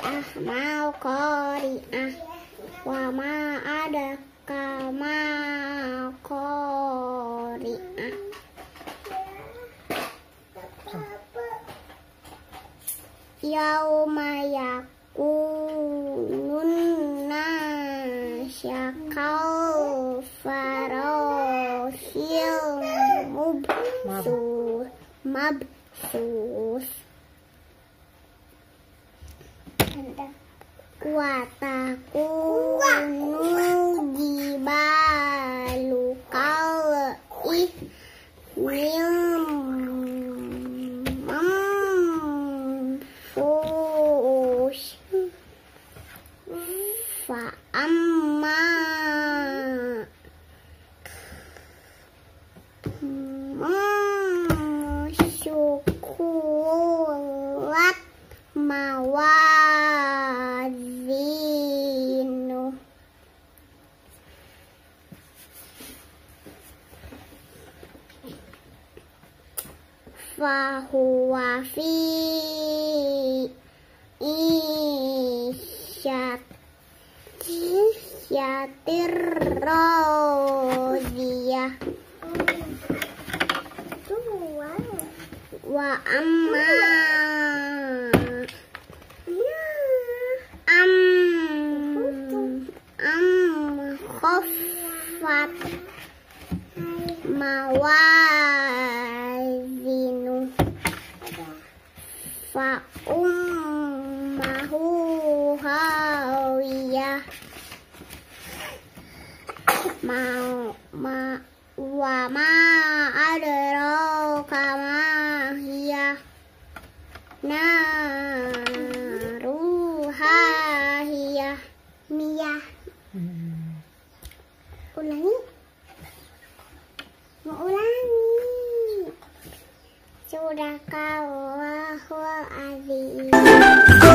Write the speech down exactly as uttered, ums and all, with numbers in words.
qari'ah mal qari'ah wa ma adaka mal qari'ah. Yauma yakunun nasyakal farahil mubsus mabsus watakunu jibalu kal ihnil mamfush fa amma syukulat mawazinu fahuwa fi isyat isyatir radiyah wa amma am am khaffat mawazinu fa ummahu hawiyah ma ma wa ma adraka ma hiya naruha hiya miyah. hmm. Ulangi, mau ulangi. Surakallahul azim.